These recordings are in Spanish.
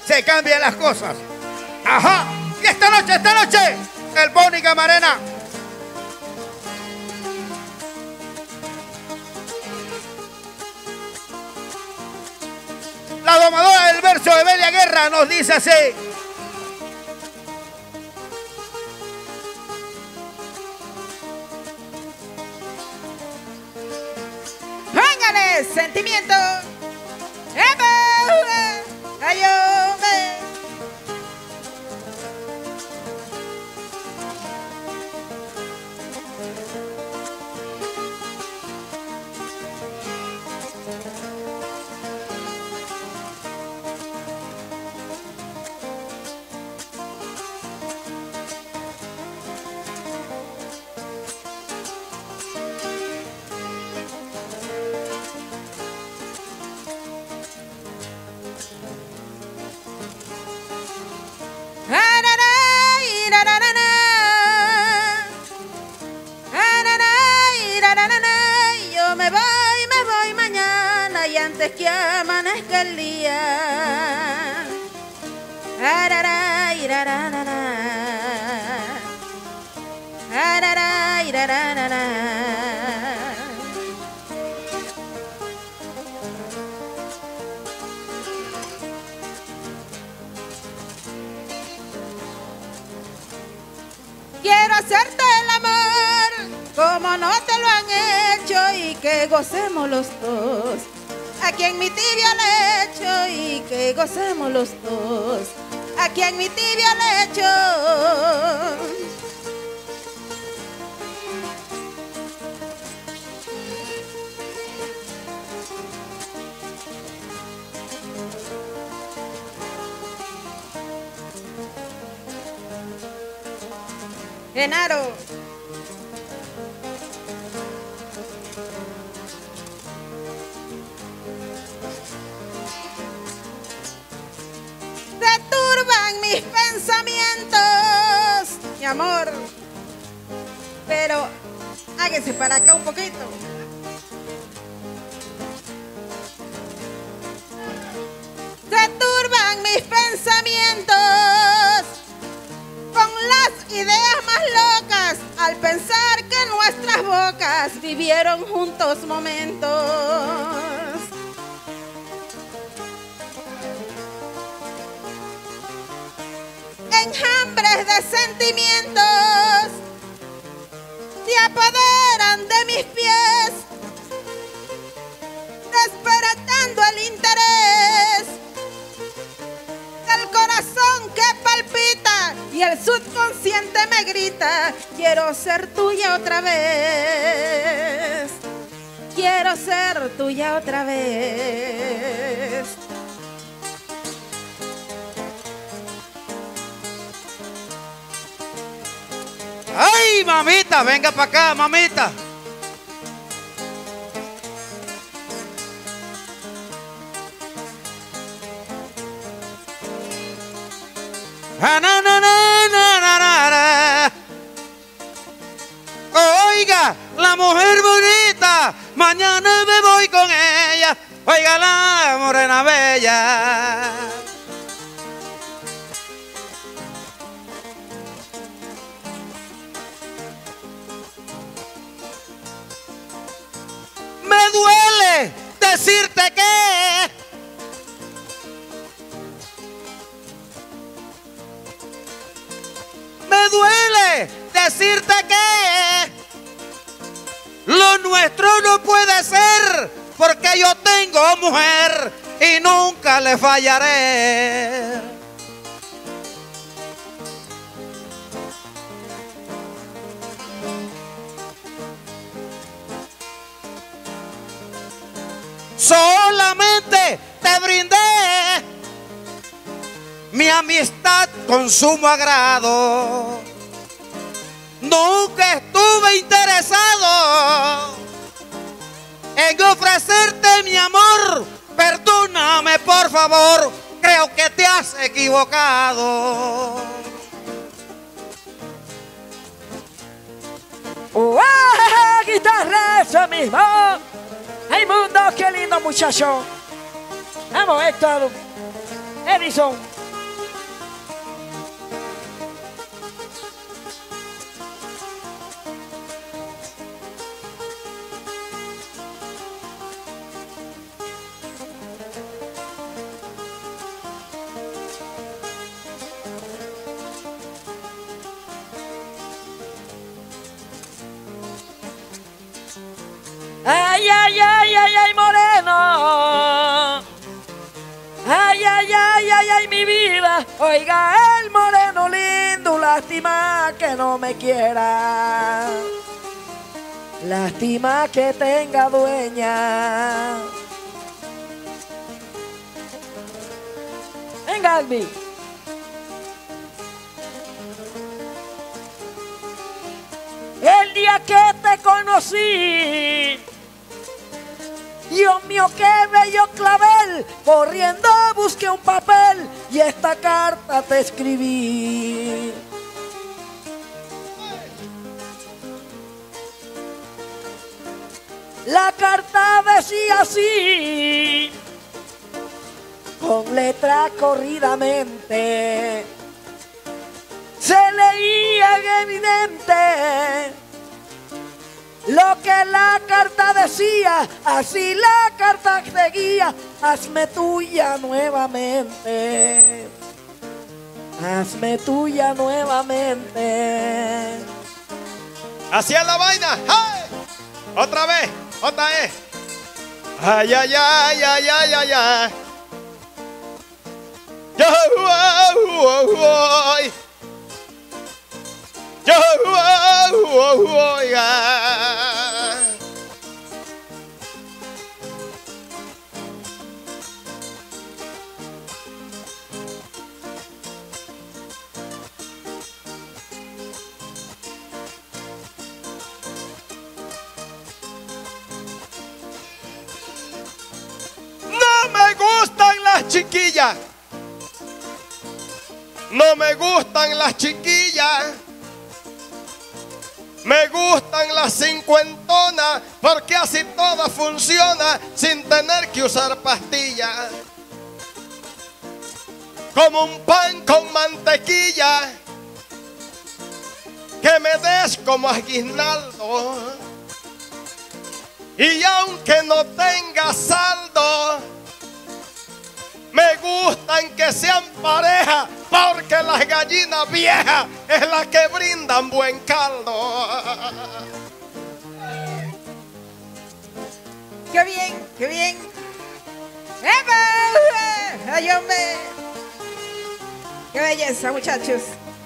se cambian las cosas. Ajá. Y esta noche, el Boni Camarena. La domadora del verso de Belia Guerra nos dice así. ¡Póngale sentimiento! ¡Epa! ¡Ayome! Yo me voy mañana y antes que amanezca el día. Quiero hacerte el amor como no te lo han hecho y que gocemos los dos. Aquí en mi tibio lecho y que gocemos los dos. Aquí en mi tibio lecho. Genaro. Se turban mis pensamientos, mi amor. Pero hágase para acá un poquito. Se turban mis pensamientos con las ideas más locas al pensar que nuestras bocas vivieron juntos momentos. Enjambres de sentimientos se apoderan de mis pies, despertando el interés del corazón que palpita y el subconsciente me grita: quiero ser tuya otra vez, quiero ser tuya otra vez. ¡Ay, mamita! Venga para acá, mamita. Oiga, la mujer bonita, mañana me voy con ella. Oiga, la morena bella. Me duele decirte que me duele decirte que lo nuestro no puede ser, porque yo tengo mujer y nunca le fallaré. Solamente te brindé mi amistad con sumo agrado. Nunca estuve interesado en ofrecerte mi amor. Perdóname, por favor, creo que te has equivocado. ¡Wow! Guitarra, eso mismo. ¡Ay, mundo, qué lindo muchacho! Vamos, Héctor. Edison. Ay, ay, ay, ay, ay, moreno. Ay, ay, ay, ay, ay, mi vida. Oiga, el moreno lindo, lástima que no me quiera. Lástima que tenga dueña. Venga, Albi. El día que te conocí, Dios mío, qué bello clavel, corriendo busqué un papel y esta carta te escribí. La carta decía así, con letra corridamente, se leía evidente lo que la carta decía, así la carta seguía: hazme tuya nuevamente, hazme tuya nuevamente. Así es la vaina. ¡Hey! Otra vez, otra vez. Ay, ay, ay, ay, ay, ay, ay. Yo voy. Yo voy. No me gustan las chiquillas. No me gustan las chiquillas. Me gustan las cincuentonas, porque así todo funciona sin tener que usar pastillas. Como un pan con mantequilla, que me des como aguinaldo. Y aunque no tenga saldo, me gustan que sean pareja, porque las gallinas viejas es las que brindan buen caldo. ¡Qué bien, qué bien! ¡Epa! ¡Ay, hombre! ¡Qué belleza, muchachos!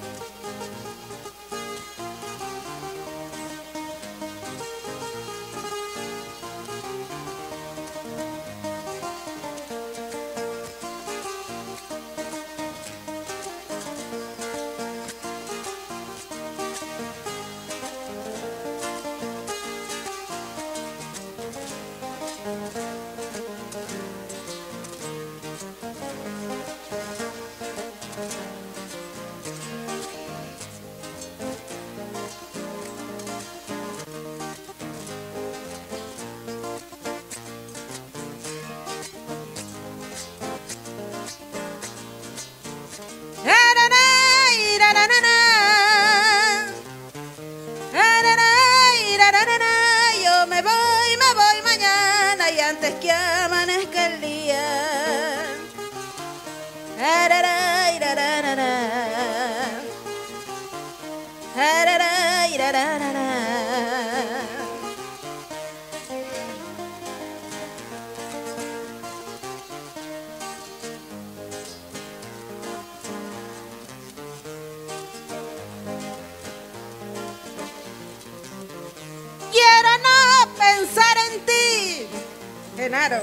Yo me voy mañana y antes que amanezca el día. Quiero no pensar en ti, Genaro.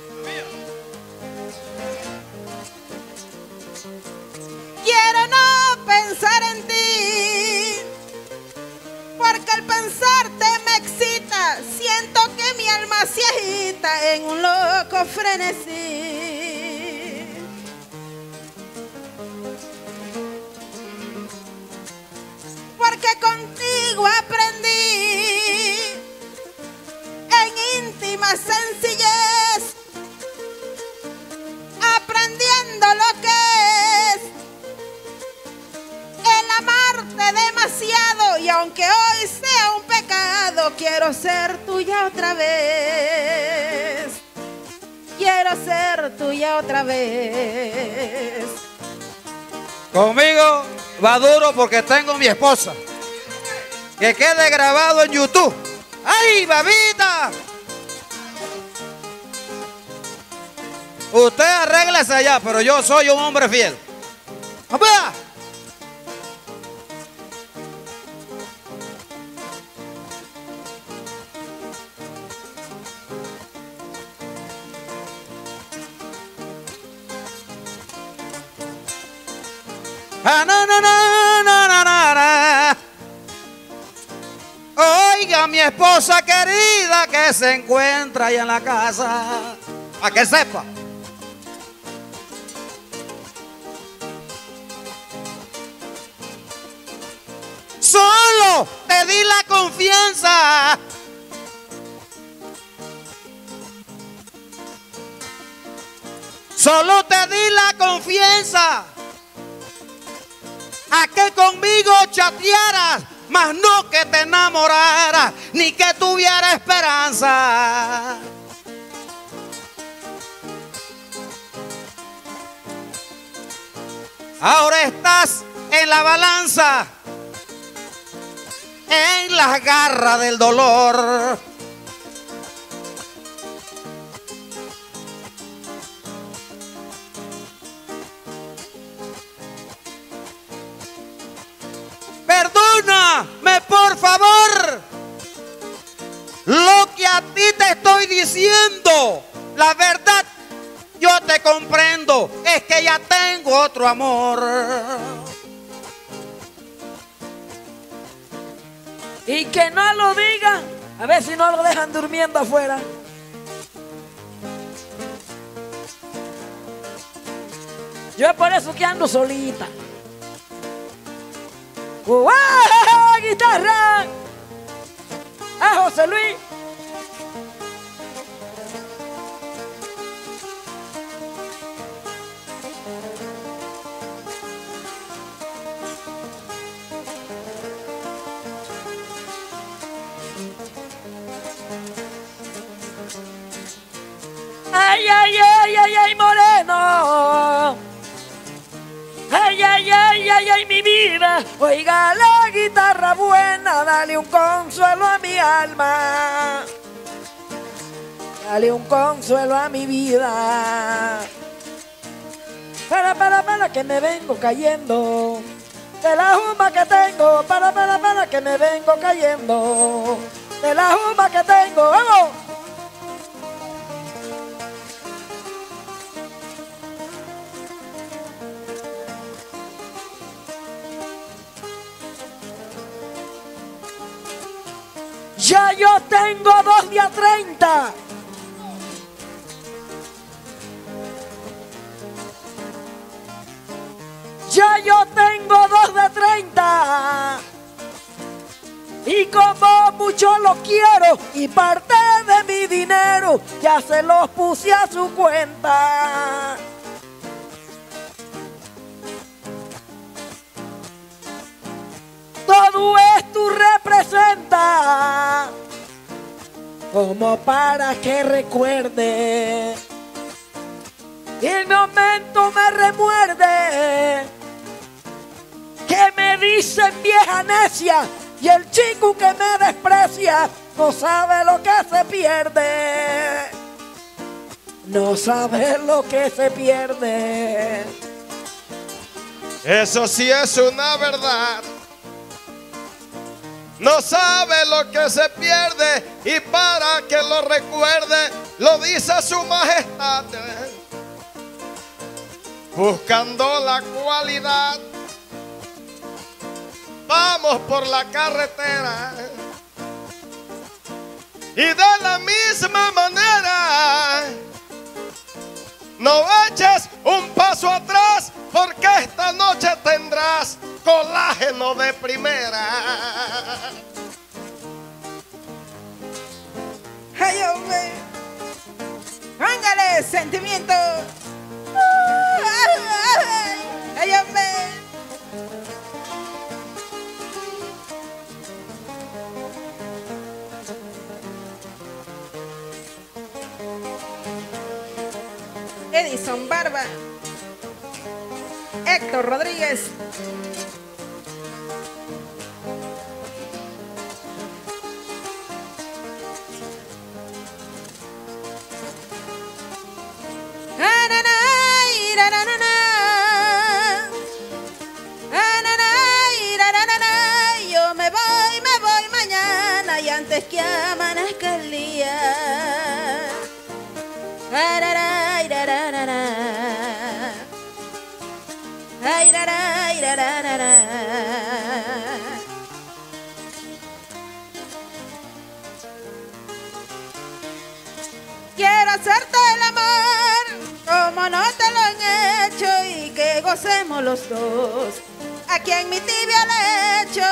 Quiero no pensar en ti, porque al pensarte me excita. Siento que mi alma se agita en un loco frenesí. Porque contigo aprendí en íntima sencillez, aprendiendo lo que aunque hoy sea un pecado, quiero ser tuya otra vez. Quiero ser tuya otra vez. Conmigo va duro porque tengo mi esposa. Que quede grabado en YouTube. ¡Ay, babita! Usted arréglese allá, pero yo soy un hombre fiel. ¡Vamos! Ah, na, na, na, na, na, na, na. Oiga, mi esposa querida que se encuentra ahí en la casa. Para que sepa. Solo te di la confianza. Solo te di la confianza a que conmigo chatearas, mas no que te enamoraras, ni que tuviera esperanza. Ahora estás en la balanza, en las garras del dolor. Perdóname, por favor. Lo que a ti te estoy diciendo, la verdad, yo te comprendo. Es que ya tengo otro amor. Y que no lo digan, a ver si no lo dejan durmiendo afuera. Yo es por eso que ando solita. Guitarra a José Luis. Ay, ay, ay, ay, ay, moreno. Ay, ay, ay, ay, ay, mi vida. Oiga la guitarra buena, dale un consuelo a mi alma. Dale un consuelo a mi vida. Para que me vengo cayendo. De la juma que tengo, para que me vengo cayendo. De la juma que tengo, ¡vamos! Ya yo tengo 2 días 30. Ya yo tengo 2 de 30. Y como mucho lo quiero y parte de mi dinero ya se los puse a su cuenta. Todo esto representa como para que recuerde y el momento me remuerde que me dicen vieja necia y el chico que me desprecia no sabe lo que se pierde, no sabe lo que se pierde. Eso sí es una verdad. No sabe lo que se pierde y para que lo recuerde lo dice su majestad. Buscando la cualidad, vamos por la carretera y de la misma manera no eches un paso atrás porque esta noche tendrás colágeno de primera. Ay, hombre. Ángale, sentimiento. Ay, hombre. Héctor Rodríguez. Yo me voy mañana y antes que amanezca el día. Quiero hacerte el amor como no te lo han hecho y que gocemos los dos aquí en mi tibio lecho.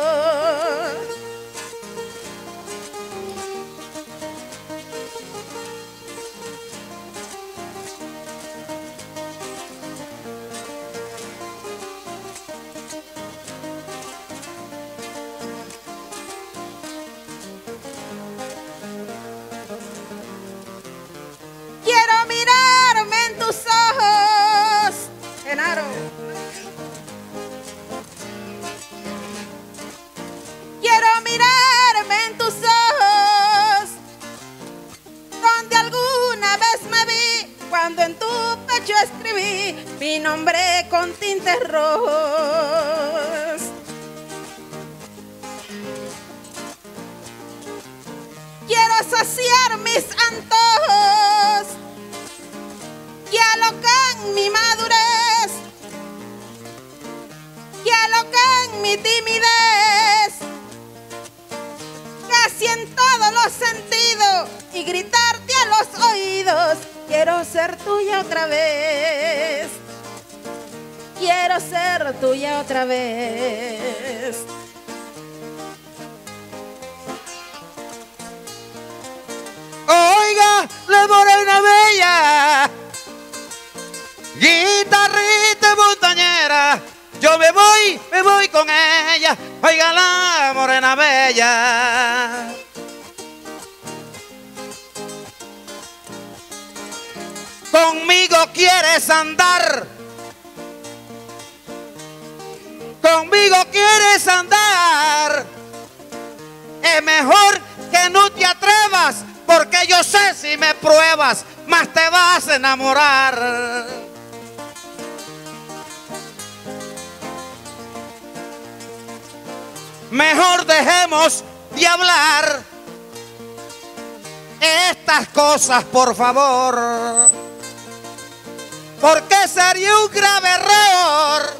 Quiero mirarme en tus ojos, Genaro. Quiero mirarme en tus ojos, donde alguna vez me vi, cuando en tu pecho escribí mi nombre con tintes rojos. Quiero saciar mis antojos que alocan mi madurez, que alocan mi timidez, casi en todos los sentidos, y gritarte a los oídos: quiero ser tuya otra vez, quiero ser tuya otra vez. Oiga, la morena bella, guitarrita montañera, yo me voy con ella. Oiga, la morena bella. Conmigo quieres andar, conmigo quieres andar. Es mejor que no te atrevas, porque yo sé si me pruebas, más te vas a enamorar. Mejor dejemos de hablar estas cosas, por favor, porque sería un grave error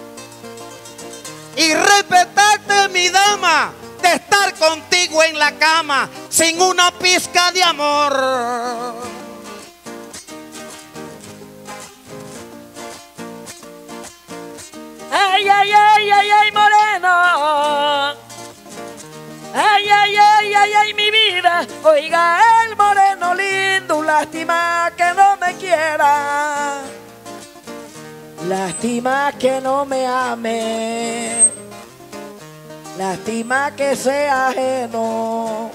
y respetarte, mi dama, de estar contigo en la cama sin una pizca de amor. Ay, ay, ay, ay, ay, moreno. Ay, ay, ay, ay, ay, mi vida. Oiga, el moreno lindo, lástima que no me quiera. Lástima que no me ame. Lástima que sea ajeno.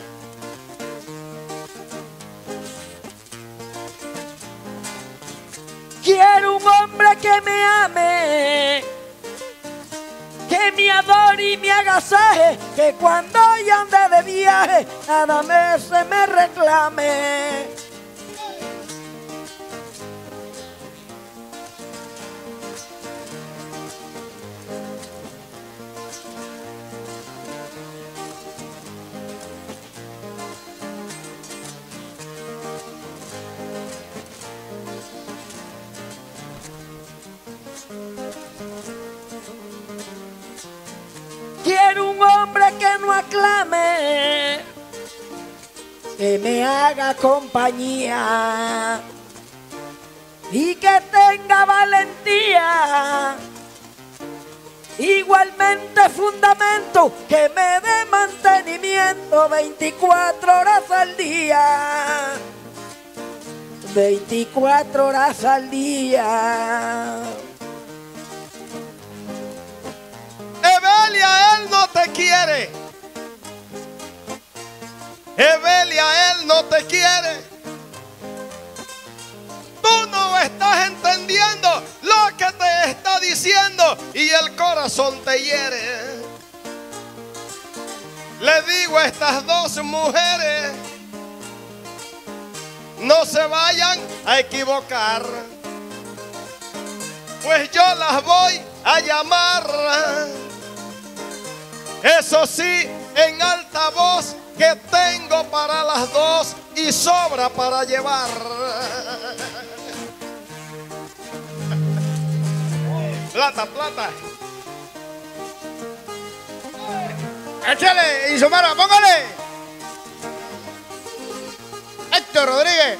Quiero un hombre que me ame, que me adore y me agasaje, que cuando yo ande de viaje nada se me reclame. Quiero un hombre que no aclame, que me haga compañía y que tenga valentía. Igualmente fundamento, que me dé mantenimiento 24 horas al día. 24 horas al día. Evelia, él no te quiere. Evelia, él no te quiere. Tú no estás entendiendo lo que te está diciendo y el corazón te hiere. Le digo a estas dos mujeres, no se vayan a equivocar, pues yo las voy a llamar. Eso sí, en alta voz, que tengo para las dos y sobra para llevar. Plata, plata. Échale, Isomara, póngale. Héctor Rodríguez.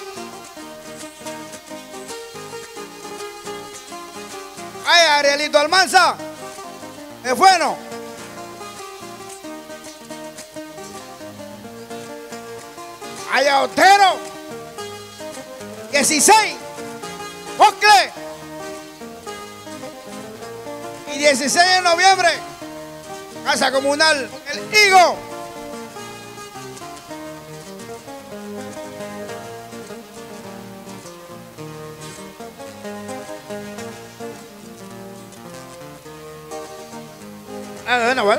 Ay, Arielito Almanza. Es bueno. Ay, a Otero. 16. Ocle. Y 16 de noviembre. Casa Comunal El Higo. Bueno, bueno.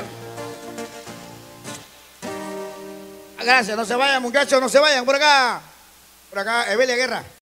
Gracias, no se vayan muchachos, no se vayan por acá. Por acá, Evelia Guerra.